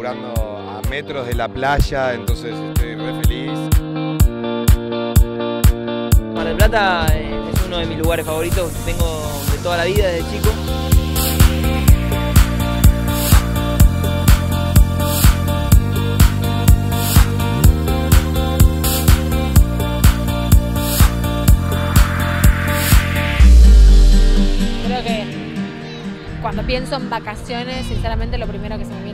laburando a metros de la playa, entonces estoy re feliz. Mar del Plata es uno de mis lugares favoritos, vengo de toda la vida, desde chico. Creo que cuando pienso en vacaciones, sinceramente lo primero que se me viene